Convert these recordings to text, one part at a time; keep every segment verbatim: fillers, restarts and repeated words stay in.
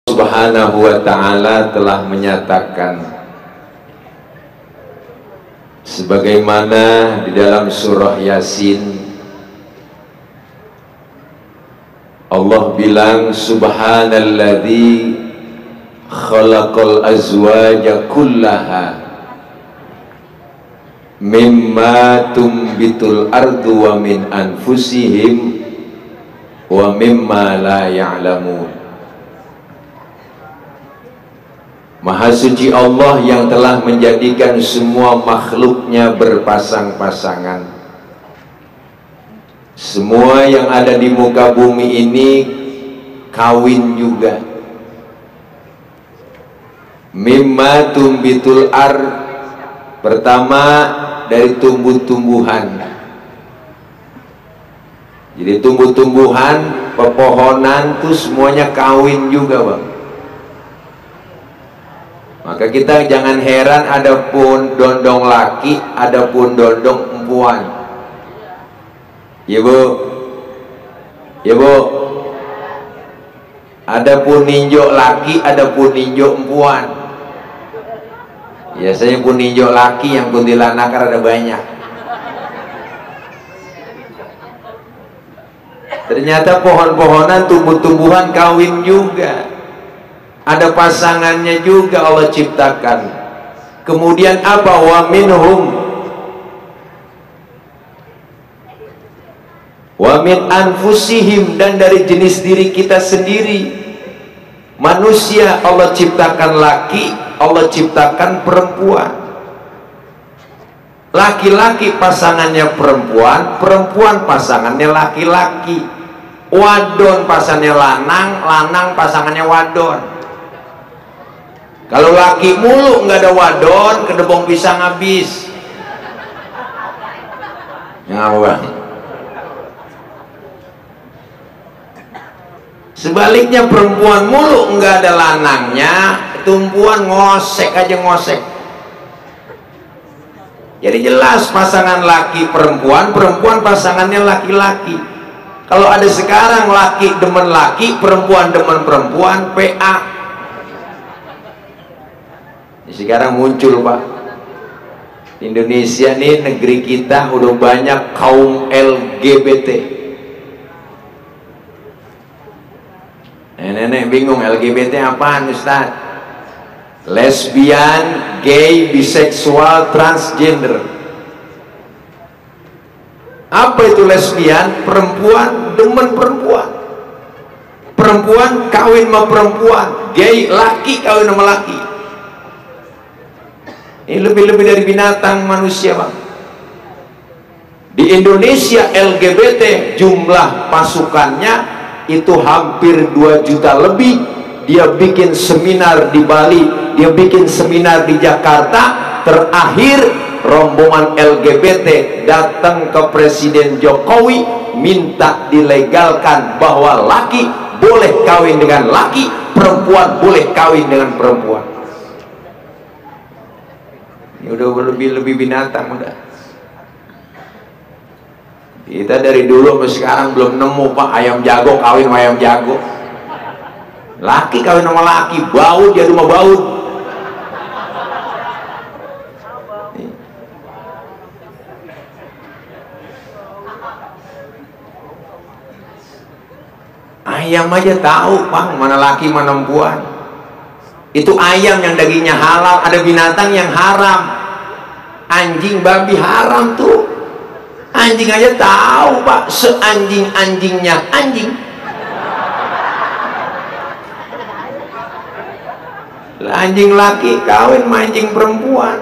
Subhanahu wa ta'ala telah menyatakan sebagaimana di dalam surah Yasin Allah bilang subhanalladzi khalaqal azwaja kullaha mimma tumbitul ardu wa min anfusihim wa mimma la ya'lamun. Maha suci Allah yang telah menjadikan semua makhluknya berpasang-pasangan. Semua yang ada di muka bumi ini kawin juga. Mimma tumbitul ar, pertama dari tumbuh-tumbuhan. Jadi tumbuh-tumbuhan, pepohonan tuh semuanya kawin juga, Bang. Maka kita jangan heran adapun dondong laki, adapun dondong perempuan. Ya Bu, ya Bu. Adapun ninjo laki, adapun ninjo perempuan. Biasanya pun ninjo laki, yang kuntilanak ada banyak. Ternyata pohon-pohonan, tumbuh-tumbuhan kawin juga. Ada pasangannya juga Allah ciptakan. Kemudian apa? Wa minhum, wa min anfusihim, dan dari jenis diri kita sendiri. Manusia Allah ciptakan laki, Allah ciptakan perempuan. Laki-laki pasangannya perempuan, perempuan pasangannya laki-laki. Wadon pasangannya lanang, lanang pasangannya wadon. Kalau laki mulu nggak ada wadon, kedebong pisang habis. Ngawang. Sebaliknya perempuan mulu nggak ada lanangnya, tumpuan ngosek aja ngosek. Jadi jelas pasangan laki perempuan, perempuan pasangannya laki-laki. Kalau ada sekarang laki demen laki, perempuan demen perempuan, P A. Sekarang muncul, Pak, Indonesia nih, negeri kita udah banyak kaum L G B T. Nenek-nenek bingung L G B T apaan, Ustaz? Lesbian, gay, biseksual, transgender. Apa itu lesbian? Perempuan demen perempuan, perempuan kawin sama perempuan, gay laki kawin sama laki. Ini lebih-lebih dari binatang manusia, Bang. Di Indonesia L G B T jumlah pasukannya itu hampir dua juta lebih. Dia bikin seminar di Bali, dia bikin seminar di Jakarta. Terakhir rombongan L G B T datang ke Presiden Jokowi minta dilegalkan bahwa laki boleh kawin dengan laki, perempuan boleh kawin dengan perempuan. Ini udah lebih-lebih binatang udah. Kita dari dulu sampai sekarang belum nemu, Pak, ayam jago kawin sama ayam jago. Laki kawin sama laki, baut dia rumah baut. Ayam aja tahu, Pak, mana laki mana perempuan. Itu ayam yang dagingnya halal. Ada binatang yang haram, anjing babi haram tuh. Anjing aja tahu, Pak, seanjing-anjingnya anjing. Anjing laki kawin sama anjing perempuan.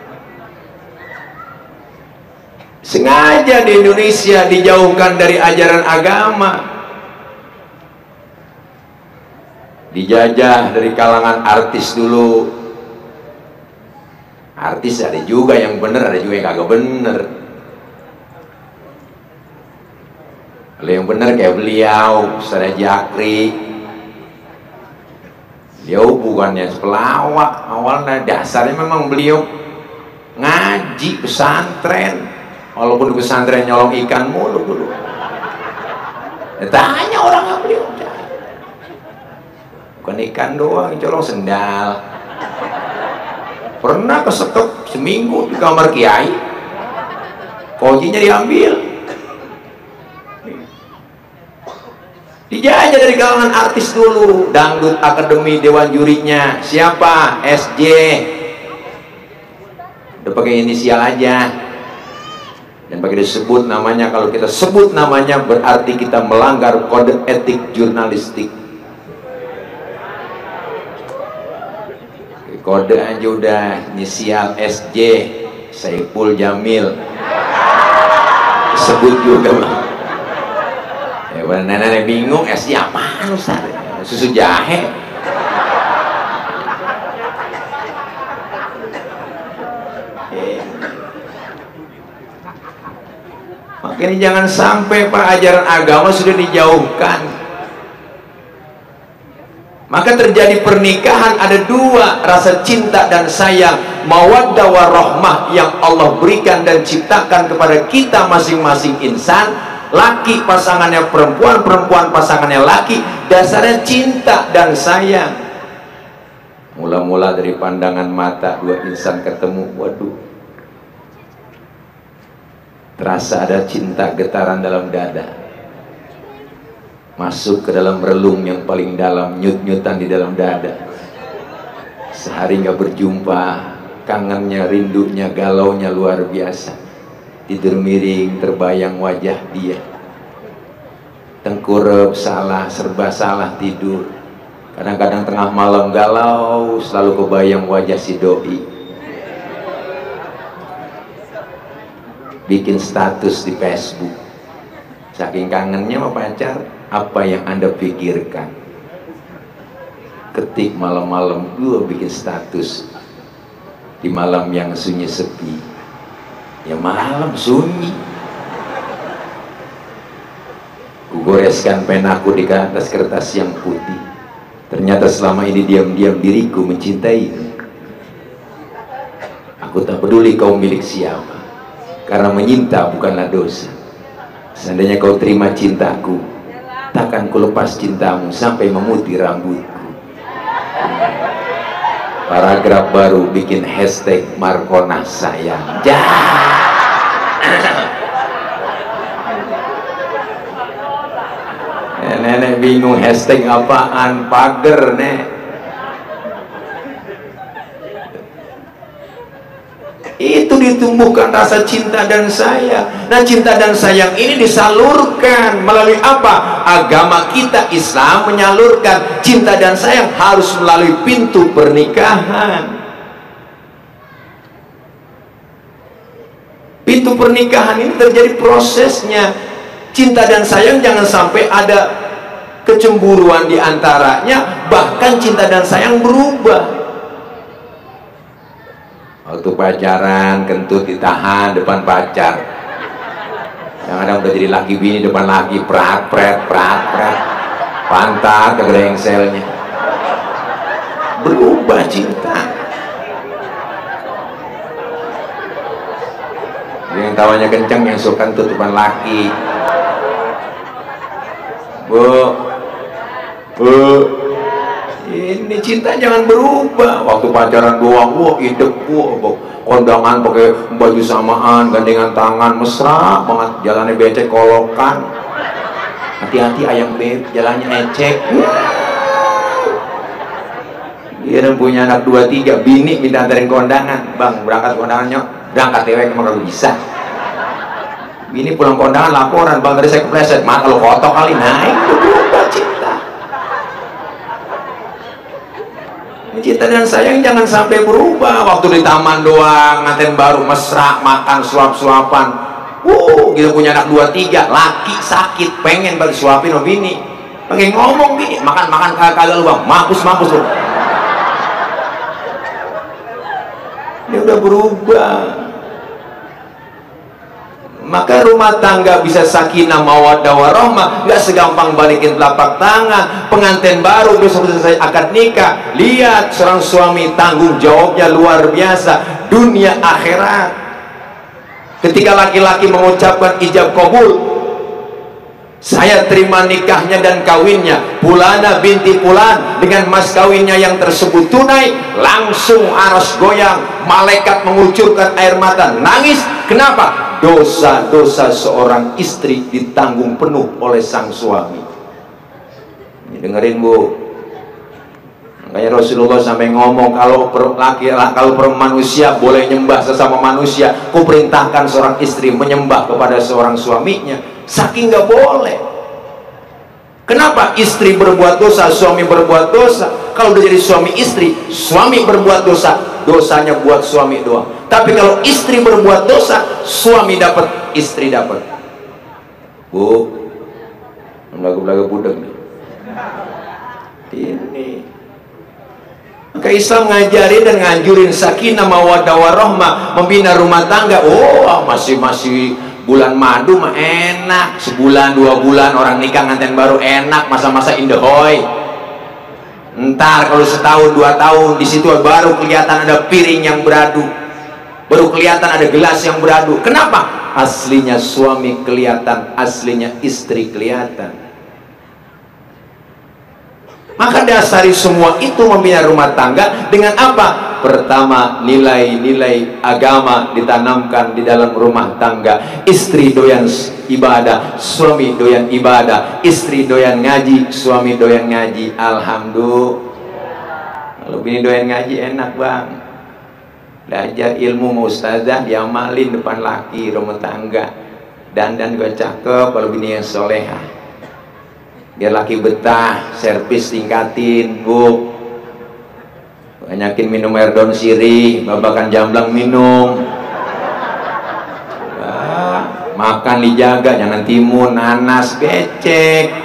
Sengaja di Indonesia dijauhkan dari ajaran agama, dijajah dari kalangan artis dulu. Artis ada juga yang bener, ada juga yang kagak bener. Kalau yang bener kayak beliau, Ustaz Jakri, beliau bukannya pelawak, awalnya dasarnya memang beliau ngaji pesantren, walaupun di pesantren nyolong ikan mulu dulu. Tanya orang yang beliau bukan ikan doang, colong sendal. Pernah kesekep seminggu di kamar kiai, kuncinya diambil, dijajah dari kalangan artis dulu. Dangdut Akademi, dewan jurinya siapa? S J, udah pakai inisial aja dan pakai disebut namanya. Kalau kita sebut namanya berarti kita melanggar kode etik jurnalistik. Kode aja udah inisial S J, Saiful Jamil, sebut juga mah. Ya, nenek-nenek bingung, S J apaan Ustaz? Susu jahe. Makanya jangan sampai Pak ajaran agama sudah dijauhkan. Maka terjadi pernikahan ada dua, rasa cinta dan sayang, mawaddah warahmah yang Allah berikan dan ciptakan kepada kita masing-masing insan. Laki pasangannya perempuan, perempuan pasangannya laki, dasarnya cinta dan sayang. Mula-mula dari pandangan mata dua insan ketemu, waduh, terasa ada cinta getaran dalam dada, masuk ke dalam relung yang paling dalam, nyut-nyutan di dalam dada. Sehari nggak berjumpa, kangennya, rindunya, galaunya luar biasa. Tidur miring, terbayang wajah dia, tengkurap salah, serba salah tidur. Kadang-kadang tengah malam galau, selalu kebayang wajah si doi. Bikin status di Facebook, saking kangennya sama pacar. Apa yang Anda pikirkan? Ketik malam-malam, gua bikin status di malam yang sunyi sepi. Ya malam sunyi, kugoreskan penaku di atas kertas yang putih. Ternyata selama ini diam-diam diriku mencintai. Aku tak peduli kau milik siapa, karena menyinta bukanlah dosa. Seandainya kau terima cintaku, takkan ku lepas cintamu sampai memutih rambutku. Paragraf baru, bikin hashtag Markona sayang. Jah. Nenek bingung hashtag apaan, pager nek. Itu ditumbuhkan rasa cinta dan sayang. Nah, cinta dan sayang ini disalurkan melalui apa? Agama kita Islam menyalurkan cinta dan sayang harus melalui pintu pernikahan. Pintu pernikahan ini terjadi prosesnya. Cinta dan sayang jangan sampai ada kecemburuan di antaranya, bahkan cinta dan sayang berubah. Waktu pacaran kentut ditahan depan pacar, yang ada udah jadi laki bini depan laki, prat prat prat prat, pantat ke grengselnya, berubah cinta. Yang tawanya kencang yang suka kentut depan laki. Bu, bu, ini cinta jangan berubah. Waktu pacaran doang, wah hidup, wah kondangan pakai baju samaan, gandengan tangan, mesra banget, jalannya becek kolokan. Hati-hati ayam beb, jalannya ecek. Dia yang punya anak dua tiga, bini minta anterin kondangan, bang berangkat kondangannya, berangkat tewek emang kalau bisa. Bini pulang kondangan laporan, bang tadi saya kepleset, mah kalau kotor kali naik. Itu berubah cinta. Cinta dan sayang jangan sampai berubah. Waktu di taman doang, nganten baru mesra, makan suap-suapan. Wuh, kita punya anak dua tiga, laki sakit, pengen balik suapin sama bini. Pengen ngomong bini, makan-makan kagak lu bang, mampus-mampus lu. Dia udah berubah. Maka rumah tangga bisa sakinah mawaddah warahmah nggak segampang balikin telapak tangan. Pengantin baru besok selesai akad nikah, lihat seorang suami tanggung jawabnya luar biasa, dunia akhirat. Ketika laki-laki mengucapkan ijab kabul, Saya terima nikahnya dan kawinnya Pulana binti Pulan dengan mas kawinnya yang tersebut tunai. Langsung aras goyang, malaikat mengucurkan air mata, nangis. Kenapa? Dosa-dosa seorang istri ditanggung penuh oleh sang suami. Ini dengerin Bu, makanya Rasulullah sampai ngomong, kalau per, laki, kalau per manusia boleh nyembah sesama manusia, ku perintahkan seorang istri menyembah kepada seorang suaminya. Saking nggak boleh. Kenapa? Istri berbuat dosa, suami berbuat dosa. Kalau udah jadi suami istri, suami berbuat dosa, dosanya buat suami doang. Tapi kalau istri berbuat dosa, suami dapat, istri dapat. Bu, lagu-lagu budak nih. Ini maka Islam ngajarin dan nganjurin sakinah mawaddah warahmah, membina rumah tangga. Oh, masih-masih bulan madu mah enak, sebulan dua bulan orang nikah nganten baru enak, masa-masa indahoy. Ntar kalau setahun dua tahun di situ baru kelihatan ada piring yang beradu, baru kelihatan ada gelas yang beradu. Kenapa? Aslinya suami kelihatan, aslinya istri kelihatan. Maka dasari semua itu membina rumah tangga dengan apa? Pertama, nilai-nilai agama ditanamkan di dalam rumah tangga. Istri doyan ibadah, suami doyan ibadah. Istri doyan ngaji, suami doyan ngaji. Alhamdulillah. Kalau bini doyan ngaji enak bang. Belajar ilmu mau ustazah diamalin depan laki rumah tangga. Dandan gue cakep kalau bini yang solehah. Biar laki betah, servis tingkatin Bu, banyakin minum air daun sirih, babakan jamblang minum, nah, makan dijaga, jangan timun, nanas, becek.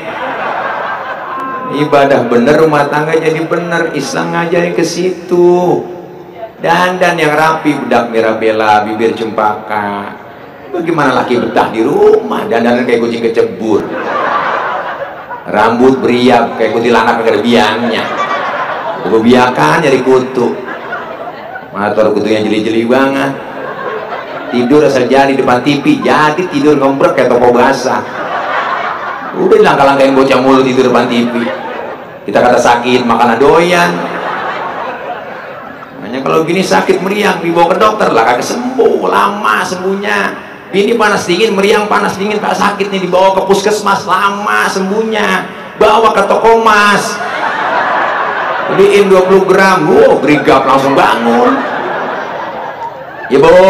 Ibadah bener, rumah tangga jadi bener. Islam ngajarin ke situ. Dandan yang rapi, bedak mirabella, bibir cempaka. Bagaimana laki betah di rumah, dandan kayak kucing kecebur, rambut beriak kayak kuntilanak gak ada biangnya, kebiakan jadi kutu, motor kutunya jeli-jeli banget, tidur asal jadi depan T V, jadi tidur ngombrek kayak toko basah. Udah langkah-langkahin bocah mulu tidur depan T V. Kita kata sakit makan doyan. Makanya kalau gini sakit meriang dibawa ke dokter lah kagak sembuh, lama sembuhnya. Ini panas dingin, meriang panas dingin, tak sakit nih, dibawa ke puskesmas, lama sembuhnya. Bawa ke toko emas, beliin dua puluh gram, wow, gerigap langsung bangun. Ya Bu,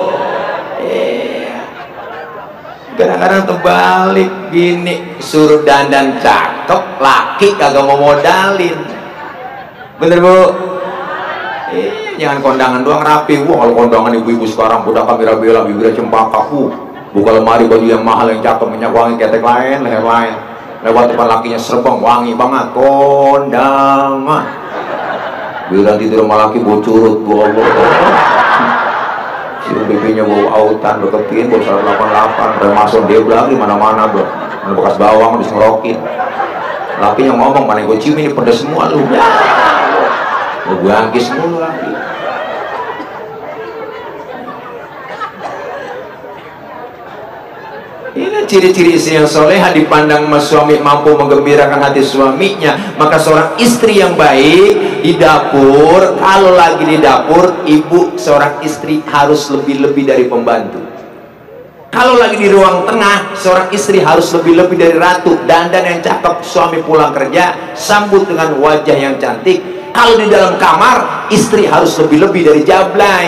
iya. Kadang-kadang terbalik gini, suruh dandan cakep, laki kagak mau modalin. Bener Bu? Iya. Jangan kondangan doang rapi. Wah, kalau kondangan ibu-ibu sekarang udah kamera bela, bibirnya cempaka, uh, buka lemari baju yang mahal yang cakep, minyak wangi, ketek lain, leher lain, lewat depan lakinya serbang wangi banget, kondangan. Bila tidur sama laki bau curut, bau Allah, si bibinya bau autan, deketin, bau seratus delapan puluh delapan, remason dia lagi mana-mana bro, mana bekas bawang habis ngerokin. Lakinya ngomong, mana gue cium ini pedes semua lu, ya, gue bangkis mulu lagi. Ini ciri-ciri istri yang soleha, dipandang mas suami mampu menggembirakan hati suaminya. Maka seorang istri yang baik di dapur, kalau lagi di dapur, ibu seorang istri harus lebih-lebih dari pembantu. Kalau lagi di ruang tengah, seorang istri harus lebih-lebih dari ratu. Dandan yang cakep, suami pulang kerja sambut dengan wajah yang cantik. Kalau di dalam kamar, istri harus lebih-lebih dari jablay.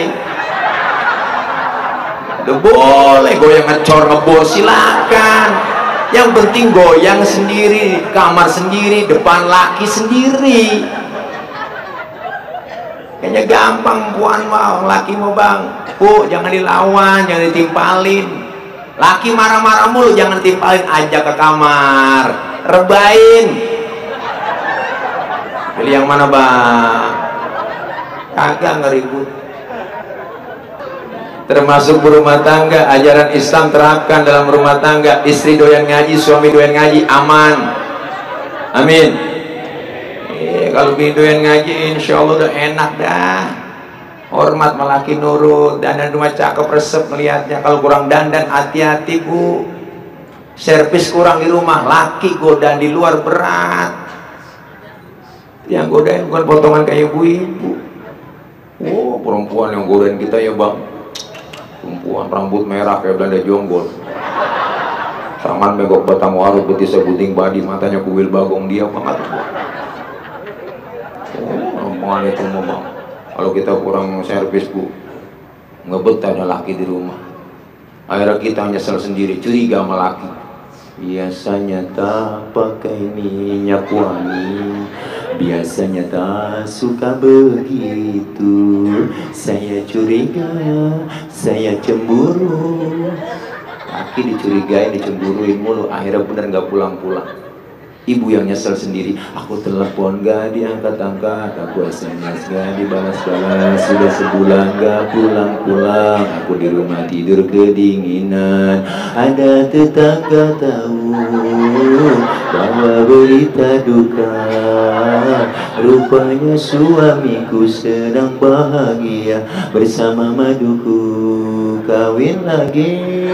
Udah boleh goyang ngecor ngebor silakan, yang penting goyang sendiri, kamar sendiri, depan laki sendiri. Kayaknya gampang puan mau, laki mau bang, Bu jangan dilawan, jangan ditimpalin. Laki marah-marah mulu, jangan timpalin, ajak ke kamar, rebain. Pilih yang mana bang? Kagak ngeribut. Termasuk berumah tangga, ajaran Islam terapkan dalam rumah tangga. Istri doyan ngaji, suami doyan ngaji, aman. Amin. Eh, kalau bini doyan ngaji, insya Allah udah enak dah. Hormat melaki nurut, dandan rumah cakep resep melihatnya. Kalau kurang dandan, hati-hati Bu. servis kurang di rumah, laki godaan di luar berat. Yang godain bukan potongan kayak ibu-ibu. Oh, perempuan yang godain kita ya bang, perempuan rambut merah kayak Belanda Jonggol, tangan megok batang warut, betisnya puting badi, matanya kuil bagong, dia banget. Oh, perempuan itu memang kalau kita kurang servis bu, nggak betah ada laki di rumah. Akhirnya kita nyesel sendiri, curiga sama laki. Biasanya tak pakai minyak wangi, biasanya tak suka begitu. Saya curiga, saya cemburu. Laki dicurigain, dicemburuin mulu, akhirnya bener nggak pulang-pulang. Ibu yang nyesel sendiri, aku telepon gak diangkat-angkat, aku S M S gak dibalas-balas, sudah sebulan gak pulang-pulang, aku di rumah tidur kedinginan. Ada tetangga tahu bahwa berita duka, rupanya suamiku sedang bahagia bersama maduku, kawin lagi.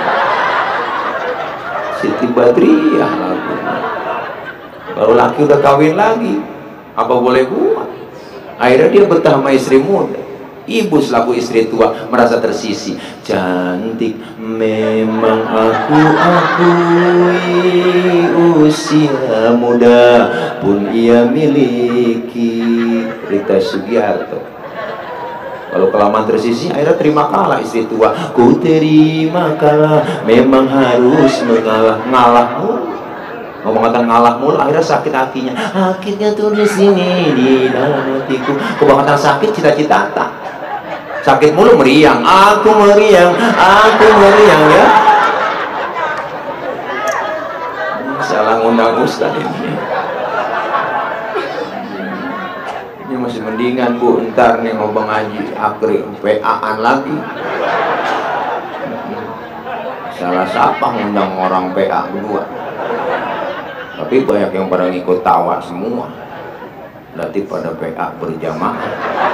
Siti Badriah lagu. Baru laki udah kawin lagi, apa boleh buat? Akhirnya dia betah sama istri muda. Ibu selaku istri tua merasa tersisih. Cantik memang aku akui, usia muda pun ia miliki. Rita Sugiarto. Kalau kelamaan tersisih, akhirnya terima kalah istri tua. Ku terima kalah, memang harus mengalah. Ngalah ngomong-ngomong ngalah mulu, akhirnya sakit hatinya. Akhirnya tulis ini di dalam hatiku. Kebangetan sakit cita-cita tak. Sakit mulu meriang, aku meriang, aku meriang ya. Salah ngundang ustaz ini. Ini masih mendingan bu, ntar nih ngomong haji akhir P A-an lagi. Salah siapa ngundang orang P A berdua. Tapi banyak yang pada ngikut tawa semua, berarti pada P A berjamaah.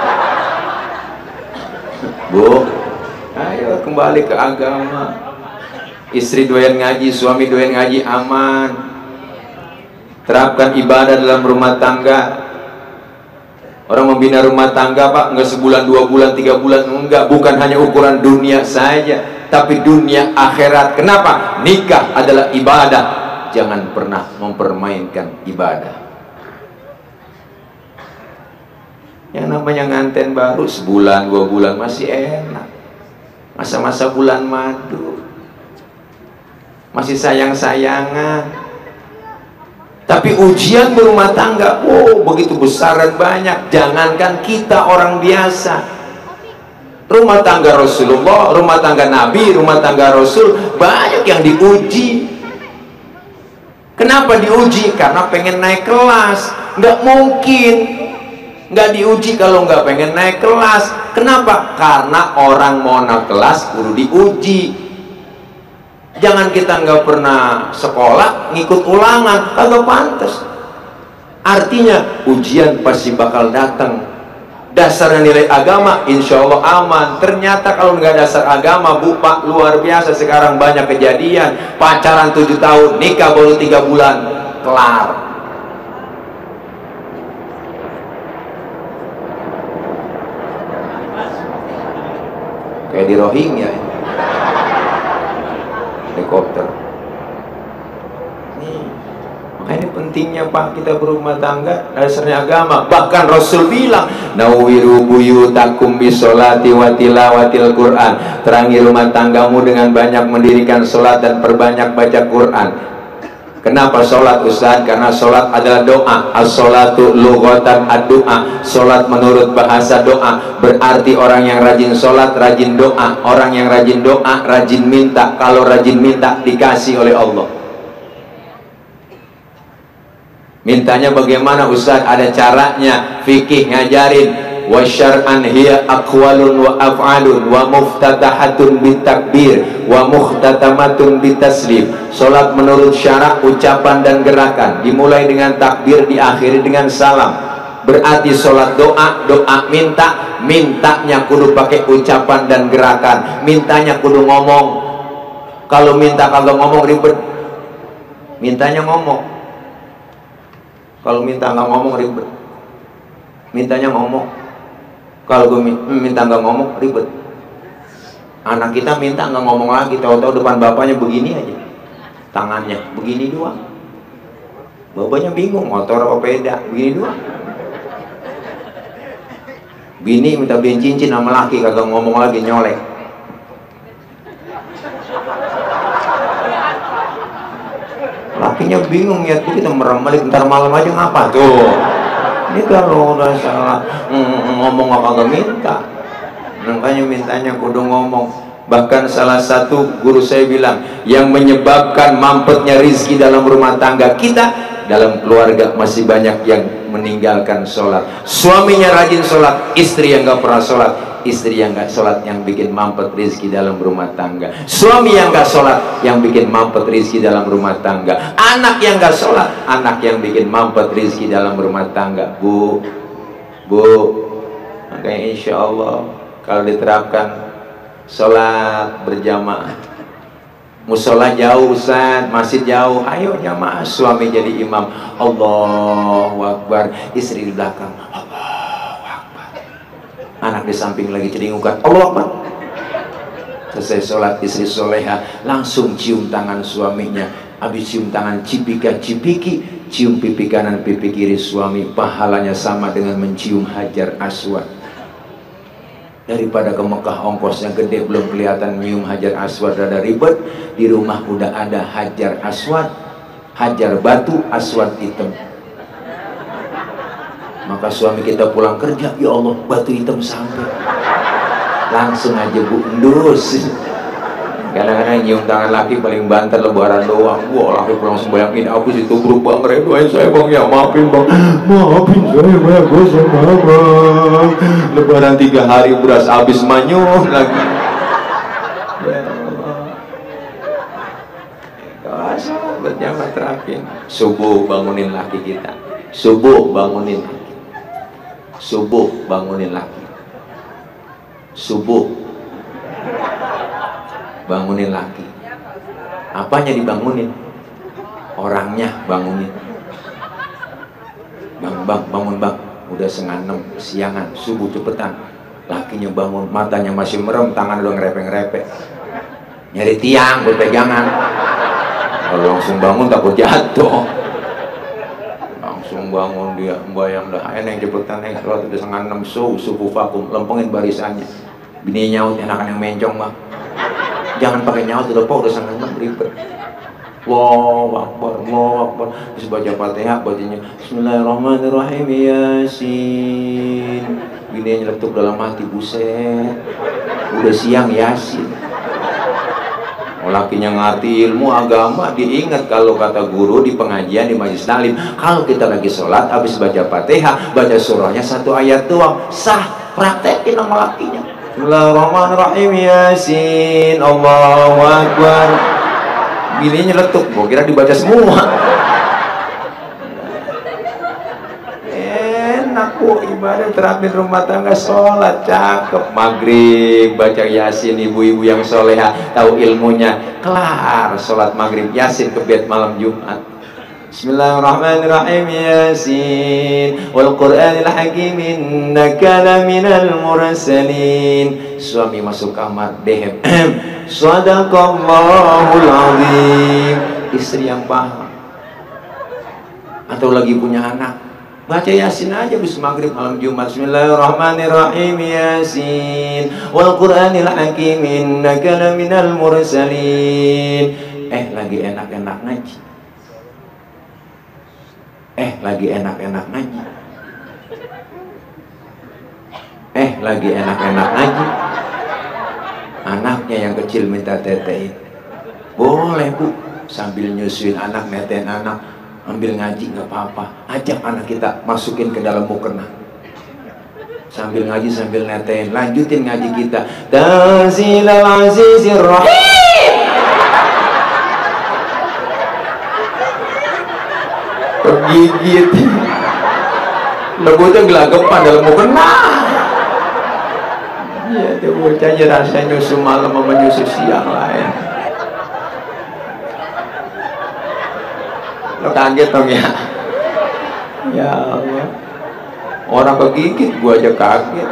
Bu, ayo kembali ke agama. Istri doyan ngaji, suami doyan ngaji, aman. Terapkan ibadah dalam rumah tangga. Orang membina rumah tangga pak, nggak sebulan, dua bulan, tiga bulan, enggak. Bukan hanya ukuran dunia saja, tapi dunia akhirat. Kenapa? Nikah adalah ibadah. Jangan pernah mempermainkan ibadah. Yang namanya nganten baru sebulan, dua bulan masih enak. Masa-masa bulan madu, masih sayang-sayangan. Tapi ujian berumah tangga, oh begitu besar dan banyak. Jangankan kita orang biasa, rumah tangga Rasulullah, rumah tangga Nabi, rumah tangga Rasul, banyak yang diuji. Kenapa diuji? Karena pengen naik kelas. Nggak mungkin nggak diuji kalau nggak pengen naik kelas. Kenapa? Karena orang mau naik kelas kudu diuji. Jangan kita nggak pernah sekolah ngikut ulangan, kagak pantas. Artinya ujian pasti bakal datang. Dasarnya nilai agama, insya Allah aman. Ternyata kalau nggak dasar agama, bu pak, luar biasa. Sekarang banyak kejadian, pacaran tujuh tahun, nikah baru tiga bulan, kelar. Kayak di Rohingya, helikopter. Ini pentingnya pak kita berumah tangga, dasarnya agama. Bahkan Rasul bilang, nawiru buyutakum bisolati wa tilawatil Quran. Terangi rumah tanggamu dengan banyak mendirikan sholat dan perbanyak baca Quran. Kenapa sholat Ustaz? Karena sholat adalah doa. As-sholatu lughatan ad-du'a. Sholat menurut bahasa doa. Berarti orang yang rajin sholat, rajin doa. Orang yang rajin doa, rajin minta. Kalau rajin minta, dikasih oleh Allah. Mintanya bagaimana Ustaz? Ada caranya, fikih ngajarin. Wa syar'an hiya aqwalun wa af'alun wa muftatahatun bitakbir wa muhtatamatun bitaslim. Salat menurut syarak, ucapan dan gerakan, dimulai dengan takbir, diakhiri dengan salam. Berarti salat doa, doa minta, mintanya kudu pakai ucapan dan gerakan. Mintanya kudu ngomong. Kalau minta kagak ngomong ribet. mintanya ngomong. Kalau minta nggak ngomong ribet. Mintanya ngomong. Kalau gue minta nggak ngomong ribet. Anak kita minta nggak ngomong lagi, tahu-tahu depan bapaknya begini aja, tangannya begini doang. Bapaknya bingung, motor apa beda, begini doang. Bini minta beliin cincin sama laki, kagak ngomong lagi, nyolek. Lakinya bingung ya, tuh kita merem-melik, ntar malam aja ngapa tuh. Ini kalau udah salah ngomong apa kagak minta. Makanya mintanya kudu ngomong. Bahkan salah satu guru saya bilang, yang menyebabkan mampetnya rizki dalam rumah tangga kita, dalam keluarga masih banyak yang meninggalkan sholat. Suaminya rajin sholat, istri yang gak pernah sholat. Istri yang gak sholat yang bikin mampet rizki dalam rumah tangga. Suami yang gak sholat yang bikin mampet rizki dalam rumah tangga. Anak yang gak sholat, anak yang bikin mampet rizki dalam rumah tangga. Bu, bu, makanya insya Allah kalau diterapkan sholat berjamaah, musola jauh Ustaz, masjid jauh, ayo jamaah, suami jadi imam, Allahu Akbar, istri di belakang, Allahu Akbar, anak di samping lagi celingukan, Allahu Akbar. Selesai sholat, istri soleha langsung cium tangan suaminya, habis cium tangan cipika cipiki, cium pipi kanan pipi kiri suami, pahalanya sama dengan mencium Hajar Aswad. Daripada ke Mekah ongkosnya gede belum kelihatan nyium Hajar Aswad rada ribet, di rumah udah ada Hajar Aswad, Hajar batu, Aswad hitam. Maka suami kita pulang kerja, ya Allah batu hitam sampai, langsung aja bu endus. Kadang-kadang nyium tangan laki paling banter lebaran doang. Wah laki pulang sembahyang ini aku situ berubah ngeredoain saya bang, ya maafin bang, maafin saya bang, gue sama bang. Lebaran tiga hari beras habis manyuh lagi. Ya Allah, sahabat jangan terakhir. Subuh bangunin laki kita, subuh bangunin laki, subuh bangunin laki, subuh bangunin laki. Apanya dibangunin? Orangnya bangunin. Bang, bang, bangun bang. Udah setengah enam, siangan, subuh cepetan. Lakinya bangun, matanya masih merem, tangan udah ngerepek-ngerepek. Nyari tiang, berpegangan. Kalau langsung bangun takut jatuh. Langsung bangun dia, bayang dah. Eneng cepetan, eneng sholat udah setengah enam, subuh, subuh vakum, lempengin barisannya. Bini nyaut, enakan yang mencong bang. Jangan pakai nyaut, udah pok, udah sangat ribet. Allahu Akbar, Allahu Akbar. Terus baca Fatihah, bacanya Bismillahirrahmanirrahim, Yasin. Bini nyeletuk dalam hati, buset, udah siang Yasin. Lakinya ngerti ilmu agama, diingat kalau kata guru di pengajian di majelis taklim, kalau kita lagi sholat habis baca Fatihah, baca surahnya satu ayat doang, sah. Praktekin sama lakinya. Bismillahirrahmanirrahim, Yasin, Allahu Akbar. Bininya letuk, gua kira dibaca semua. Enak bu, ibadah terapin rumah tangga, sholat cakep, maghrib baca Yasin, ibu-ibu yang soleha tahu ilmunya, kelar sholat maghrib Yasin ke bed malam Jumat. Bismillahirrahmanirrahim, Yasin wal Qur'anil hakim innaka laminal mursalin. Suami masuk kamar, dehem, sadaqallahul azim. Istri yang paham. Atau lagi punya anak, baca Yasin aja bis maghrib malam Jumat. Bismillahirrahmanirrahim, Yasin wal Qur'anil hakim innaka laminal mursalin. Eh lagi enak-enak ngaji, Eh lagi enak-enak ngaji, Eh lagi enak-enak ngaji. Anaknya yang kecil minta tetein, boleh bu, sambil nyusuin anak, netein anak, ambil ngaji nggak apa-apa. Ajak anak kita masukin ke dalam mukena, sambil ngaji sambil netein, lanjutin ngaji kita. Tanzilal Azizir Rahim. Gigit lebutnya gelagapan dalam mukena. Ya dia bocahnya rasanya nyusu malam sama nyusu siang lain. Lo kaget dong ya. Ya Allah, orang kegigit gua aja kaget.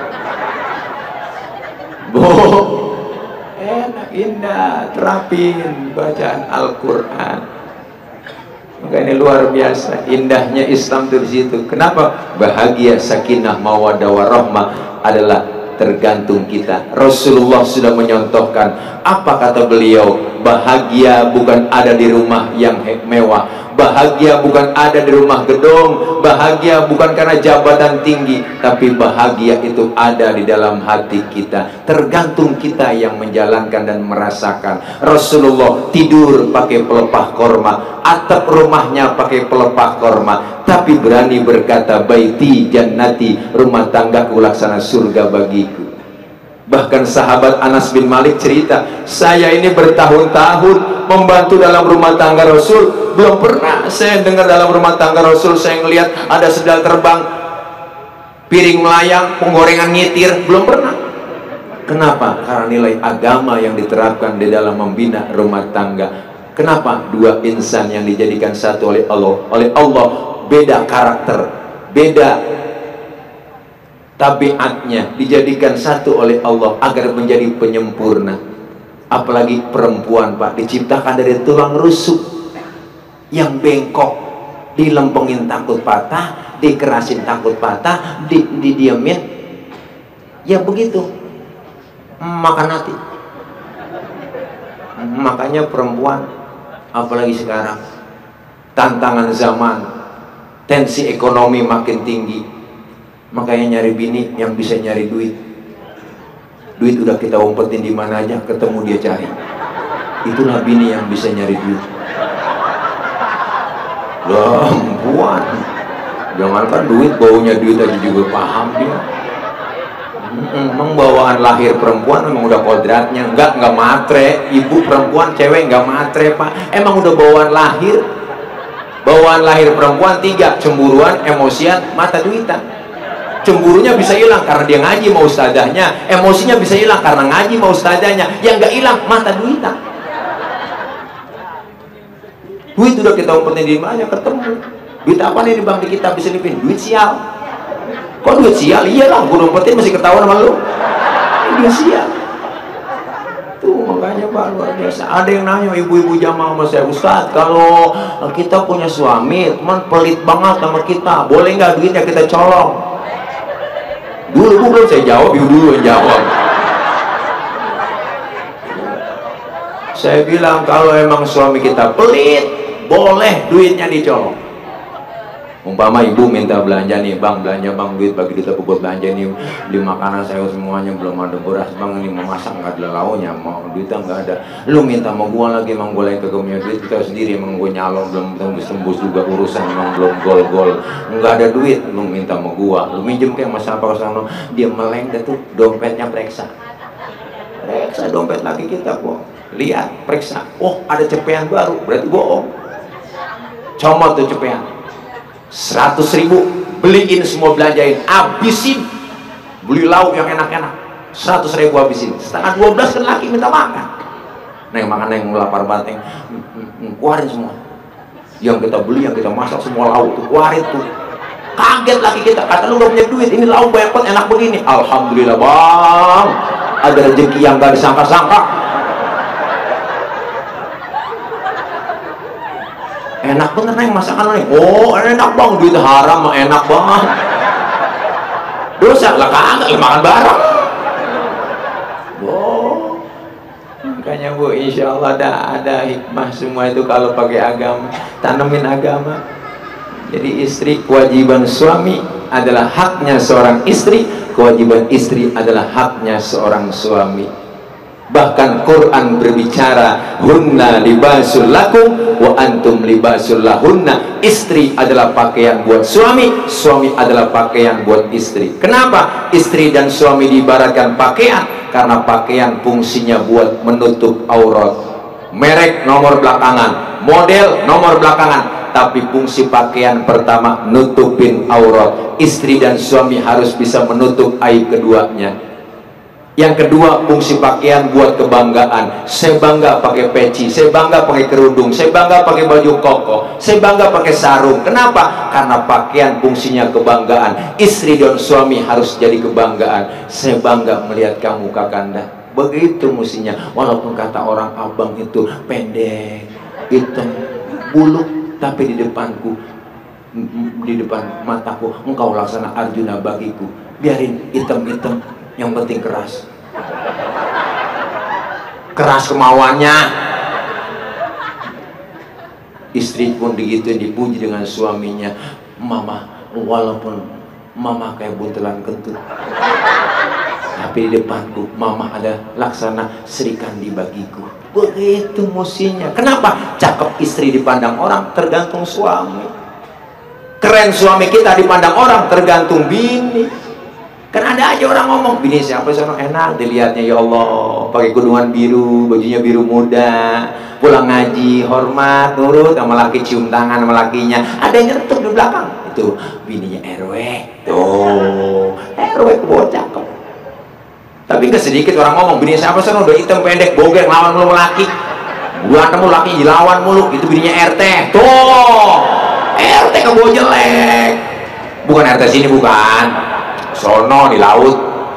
Bu, enak, indah, terapin bacaan Al-Quran. Maka ini luar biasa indahnya Islam itu di situ. Kenapa? Bahagia, sakinah, mawaddah warahmah adalah tergantung kita. Rasulullah sudah menyontohkan. Apa kata beliau? Bahagia bukan ada di rumah yang mewah, bahagia bukan ada di rumah gedung, bahagia bukan karena jabatan tinggi, tapi bahagia itu ada di dalam hati kita. Tergantung kita yang menjalankan dan merasakan. Rasulullah tidur pakai pelepah korma, atap rumahnya pakai pelepah korma, tapi berani berkata, baiti jannati, rumah tanggaku laksana surga bagiku. Bahkan sahabat Anas bin Malik cerita, saya ini bertahun-tahun membantu dalam rumah tangga Rasul, belum pernah saya dengar dalam rumah tangga Rasul saya ngelihat ada sendal terbang, piring melayang, penggorengan ngitir, belum pernah. Kenapa? Karena nilai agama yang diterapkan di dalam membina rumah tangga. Kenapa? Dua insan yang dijadikan satu oleh Allah, oleh Allah beda karakter, beda tabiatnya, dijadikan satu oleh Allah agar menjadi penyempurna. Apalagi perempuan, Pak, diciptakan dari tulang rusuk yang bengkok, dilempengin takut patah, dikerasin takut patah, di, didiamin, ya begitu, makan hati. Makanya perempuan, apalagi sekarang tantangan zaman, tensi ekonomi makin tinggi, makanya nyari bini yang bisa nyari duit. Duit udah kita umpetin di mana aja, ketemu dia cari. Itulah bini yang bisa nyari duit. Perempuan, jangankan duit, baunya duit aja juga paham dia. Emang bawaan lahir perempuan memang udah kodratnya. Enggak, enggak matre. Ibu perempuan, cewek enggak matre, Pak. Emang udah bawaan lahir. Bawaan lahir perempuan tiga: cemburuan, emosian, mata duitan. Cemburunya bisa hilang karena dia ngaji mau ustazahnya, emosinya bisa hilang karena ngaji mau ustazahnya, yang nggak hilang mata duitan. Duit udah kita umpetin di mana, ketemu. Duit apa nih di bank di kita bisa diselipin? Duit sial. Kok duit sial? Iyalah, gue umpetin masih ketahuan sama lu. Duit sial. Tuh makanya Pak, luar biasa. Ada yang nanya ibu-ibu jamaah sama saya, Ustaz, kalau kita punya suami, teman pelit banget sama kita, boleh nggak duitnya kita colong? Dulu belum saya jawab, ibu dulu yang jawab. Saya bilang kalau emang suami kita pelit, boleh duitnya dicolong. Umpama ibu minta belanja nih, bang belanja bang, duit bagi kita buat belanja nih, beli makanan saya semuanya belum ada beras bang, ini mau masak nggak ada lauknya, mau duitnya nggak ada. Lu minta mau gua lagi, emang gua lagi kagak punya duit, kita sendiri emang gua nyalon belum tembus-tembus juga urusan, emang belum gol-gol, nggak ada duit, lu minta mau gua, lu minjem kayak mas apa kesana, dia meleng deh tuh, dompetnya periksa, periksa dompet lagi kita kok, lihat periksa, oh ada cepean baru, berarti bohong, comot tuh cepean. Seratus ribu beliin semua, belanjain, habisin, beli lauk yang enak-enak, seratus ribu habisin, setengah dua belas kan laki minta makan, neng makan neng lapar banget, neng keluarin semua yang kita beli, yang kita masak, semua lauk tuh keluarin tuh. Kaget laki kita, kata lu gak punya duit, ini lauk banyak banget enak begini. Alhamdulillah bang, ada rezeki yang gak disangka-sangka. Enak bener neng masakan neng. Oh enak bang, duit haram mah enak banget. Dosa lah kagak, lah makan bareng. Oh, makanya Bu, insya Allah ada ada hikmah semua itu kalau pakai agama, tanemin agama. Jadi istri, kewajiban suami adalah haknya seorang istri, kewajiban istri adalah haknya seorang suami. Bahkan Quran berbicara, hunna libasul lakum wa antum libasul lahunna. Istri adalah pakaian buat suami, suami adalah pakaian buat istri. Kenapa istri dan suami diibaratkan pakaian? Karena pakaian fungsinya buat menutup aurat. Merek nomor belakangan, model nomor belakangan, tapi fungsi pakaian pertama nutupin aurat. Istri dan suami harus bisa menutup aib keduanya. Yang kedua, fungsi pakaian buat kebanggaan. Saya bangga pakai peci, saya bangga pakai kerudung, saya bangga pakai baju koko, saya bangga pakai sarung. Kenapa? Karena pakaian fungsinya kebanggaan. Istri dan suami harus jadi kebanggaan. Saya bangga melihat kamu Kakanda. Begitu mestinya. Walaupun kata orang abang itu pendek, hitam, buluk, tapi di depanku, di depan mataku, engkau laksana Arjuna bagiku. Biarin hitam-hitam, yang penting keras. Keras kemauannya. Istri pun begitu dipuji dengan suaminya. Mama, walaupun mama kayak buntelan kentut, tapi di depanku mama ada laksana Sri Kandi bagiku. Begitu mestinya. Kenapa? Cakep istri dipandang orang tergantung suami. Keren suami kita dipandang orang tergantung bini. Kan ada aja orang ngomong, bini siapa sono enak dilihatnya, ya Allah, pakai kerudungan biru, bajunya biru muda, pulang ngaji, hormat, nurut sama laki, cium tangan sama lakinya. Ada yang nyetuk di belakang, itu bininya R W. Tuh, R W bocah cakep. Tapi nggak sedikit orang ngomong, bini siapa sono udah hitam pendek, bogek, lawan mulu laki. Gua ketemu laki dilawan mulu, itu bininya R T. Tuh, R T kebo jelek. Bukan R T sini, bukan. Sono di laut.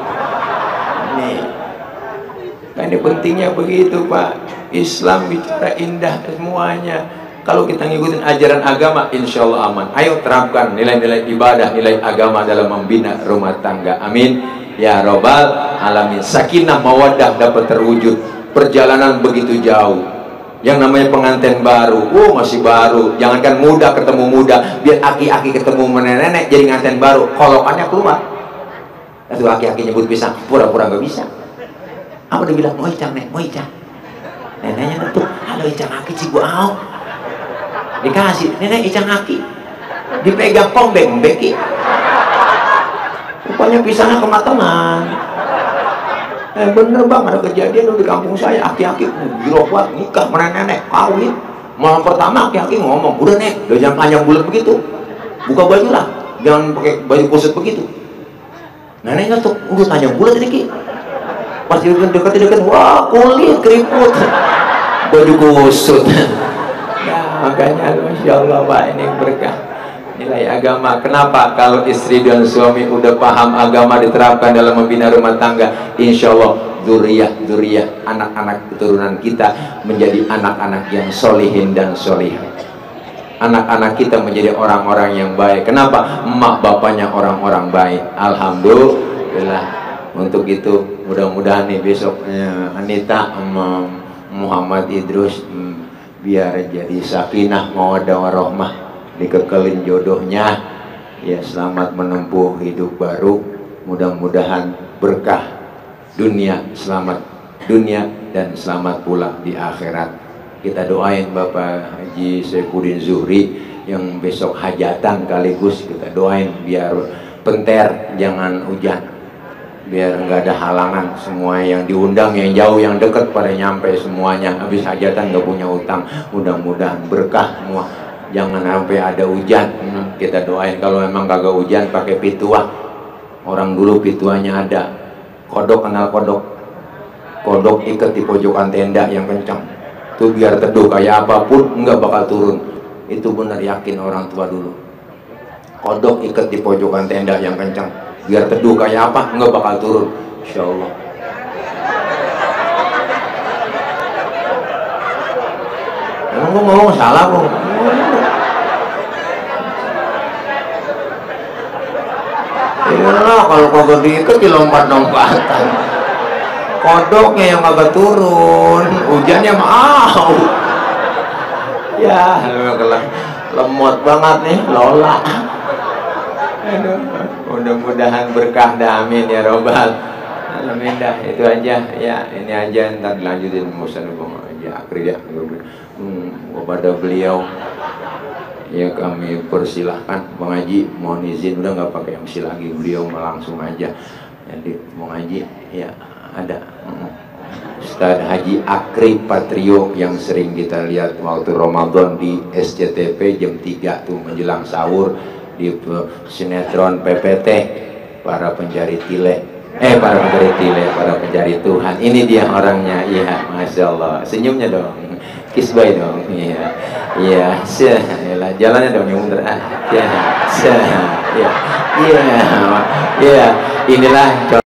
Nih, nah ini pentingnya begitu Pak. Islam bicara indah semuanya. Kalau kita ngikutin ajaran agama, insya Allah aman. Ayo terapkan nilai-nilai ibadah, nilai agama dalam membina rumah tangga. Amin ya robbal alamin. Sakinah mawaddah dapat terwujud. Perjalanan begitu jauh. Yang namanya pengantin baru, oh masih baru. Jangankan muda ketemu muda, biar aki-aki ketemu nenek-nenek jadi nganten baru. Kolokannya keluar. Itu aki-aki nyebut pisang, pura-pura gak bisa. Apa dia bilang, mau icang nek, mau icang. Neneknya ngetuk, halo icang aki cibu au. Dikasih, nenek icang aki. Dipegang kombeng, beki. Rupanya pisangnya kematangan. Eh bener bang, ada kejadian di kampung saya, aki-aki gila kuat, nikah sama nenek, kawin. Malam pertama aki-aki ngomong, udah nek, udah jangan panjang bulat begitu. Buka baju lah, jangan pakai baju kusut begitu. Neneknya tuh udah tanya bulat ini ki, pas dekat-dekat, wah kulit keriput, baju kusut. Nah makanya masya Allah Pak, ini berkah nilai agama. Kenapa? Kalau istri dan suami udah paham agama diterapkan dalam membina rumah tangga, insya Allah zuriyah zuriyah anak-anak keturunan kita menjadi anak-anak yang solihin dan solihah. Anak-anak kita menjadi orang-orang yang baik. Kenapa? Emak bapaknya orang-orang baik. Alhamdulillah. Untuk itu mudah-mudahan nih besok ya, Anita sama Muhammad Idrus hmm, biar jadi sakinah mawaddah warahmah, dikekelin jodohnya ya, selamat menempuh hidup baru. Mudah-mudahan berkah dunia, selamat dunia dan selamat pula di akhirat. Kita doain Bapak Haji Saifuddin Zuhri yang besok hajatan, kaligus kita doain biar penter, jangan hujan, biar nggak ada halangan. Semua yang diundang, yang jauh, yang dekat pada nyampe semuanya. Habis hajatan nggak punya utang, mudah-mudahan berkah semua. Jangan sampai ada hujan. hmm, Kita doain. Kalau memang kagak hujan pakai pituah. Orang dulu pituahnya ada. Kodok, kenal kodok? Kodok ikat di pojokan tenda yang kencang. Itu biar teduh kayak apapun nggak bakal turun. Itu benar yakin orang tua dulu. Kodok ikat di pojokan tenda yang kencang, biar teduh kayak apa nggak bakal turun. Insya Allah. Emang gue ngomong salah kok? Iyalah kalau kagak diikat di lompat-lompatan. Kodoknya yang agak turun, hujannya mau. Ya, lemot banget nih Lola. Aduh, mudah-mudahan berkah dah, amin ya robbal alamin. Dah itu aja ya, ini aja, ntar dilanjutin musan bang aja akhir ya. Hmm, kepada beliau ya kami persilahkan Bang Haji, mohon izin udah nggak pakai M C lagi, beliau langsung aja. Jadi Bang Haji ya ada Ustadz Haji Akri Patrio yang sering kita lihat waktu Ramadan di S C T V jam tiga tuh menjelang sahur di sinetron P P T para pencari tile. Eh para pencari tile, para pencari Tuhan, ini dia orangnya. Iya, masya Allah. Senyumnya dong, kiss bye dong. Iya, iya, sih, jalannya dong yang bener. Ah, ya, sih, iya, iya, iya. Inilah.